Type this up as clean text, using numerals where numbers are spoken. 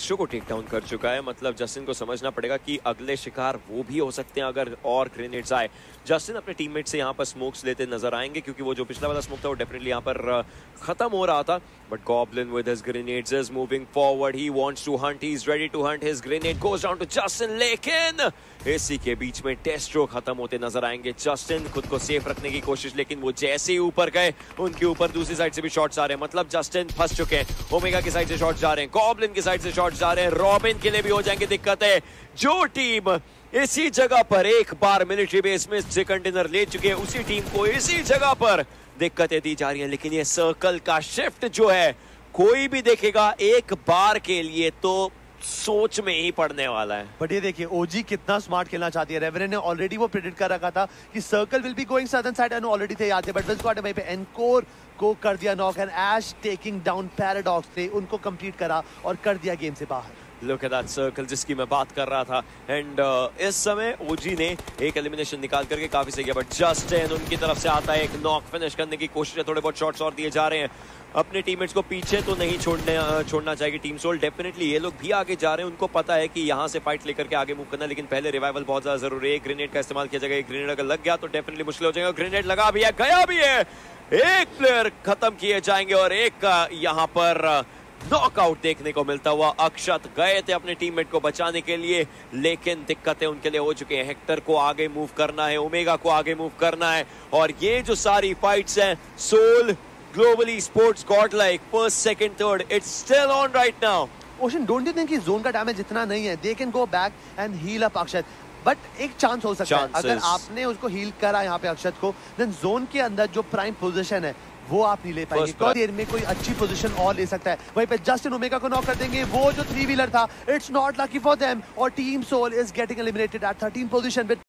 Show को take down कर चुका है। मतलब जस्टिन को समझना पड़ेगा कि अगले शिकार वो भी हो सकते हैं अगर और ग्रेनेड्स आए। जस्टिन अपने टीममेट से यहाँ पर स्मोक्स लेते नजर आएंगे क्योंकि वो जो पिछला वाला स्मोक था वो डेफिनेटली यहाँ पर खत्म हो रहा था। But goblin with his grenades is moving forward, he wants to hunt, he is ready to hunt, his grenade goes down to Justin, लेकिन इसी के बीच में टेस्ट्रो खत्म होते नजर आएंगे। जस्टिन खुद को सेफ रखने की कोशिश, लेकिन वो जैसे ही ऊपर गए उनके ऊपर दूसरी साइड से भी शॉट्स आ रहे हैं। मतलब जस्टिन फंस चुके हैं। ओमेगा की साइड से शॉट्स जा रहे हैं, गॉब्लिन की साइड से शॉट्स जा रहे हैं, रॉबिन के लिए भी हो जाएंगे दिक्कतें। जो टीम इसी जगह पर एक बार मिलिट्री बेस में से कंटेनर ले चुके हैं उसी टीम को इसी जगह पर दिक्कतें दी जा रही हैं। लेकिन ये सर्कल का शिफ्ट जो है कोई भी देखेगा एक बार के लिए तो सोच में ही पड़ने वाला है। बट ये देखिए ओजी कितना स्मार्ट खेलना चाहती है। रेवरेन ने ऑलरेडी वो प्रेडिक्ट कर रखा था कि circle will be going southern side and already थे याद है। बट विस्क्वाड वहीं पे एनकोर को कर दिया knock and ash taking down paradox ने उनको कंप्लीट करा और कर दिया गेम से बाहर। Look at that circle जिसकी मैं बात कर रहा था। एंड इस समय ओजी ने एक एलिमिनेशन निकाल करके काफी सही किया। बट जस्टिन उनकी तरफ से आता है, एक नॉक फिनिश करने की कोशिश है, थोड़े बहुत शॉट्स और दिए जा रहे हैं। अपने टीममेट्स को पीछे तो नहीं छोड़ना चाहिए टीम सोल। डेफिनेटली ये लोग भी आगे जा रहे हैं, उनको पता है कि यहाँ से फाइट लेकर के आगे मूव करना, लेकिन पहले रिवाइवल बहुत ज्यादा जरूरी है। ग्रेनेड का इस्तेमाल किया जाएगा, ग्रेनेड अगर लग गया तो डेफिनेटली मुश्किल हो जाएगा। ग्रेनेड लगा भी है, गया भी है, एक प्लेयर खत्म किए जाएंगे और एक का यहाँ पर नॉकआउट देखने को मिलता हुआ। अक्षत गए थे अपने टीममेट को बचाने के लिए, लेकिन दिक्कतें उनके लिए हो चुकी हैं। हेक्टर को आगे मूव करना है, ओमेगा को आगे मूव करना है, और ये जो सारी फाइट्स हैं Soul globally sports Godlike first second third it's still on right now. Ocean don't you think कि जोन का डैमेज इतना नहीं है, they can go back and heal up Akshat. But एक चांस हो सकता है अगर आपने उसको हील करा यहाँ पे अक्षत को, देन जोन के अंदर जो प्राइम पोजीशन है वो आप नहीं ले पाएंगे। देर में कोई अच्छी पोजीशन और ले सकता है। वहीं पे जस्टिन ओमेगा को नॉक कर देंगे, वो जो 3 व्हीलर था it's not lucky for them और team Soul is getting eliminated at 13 position with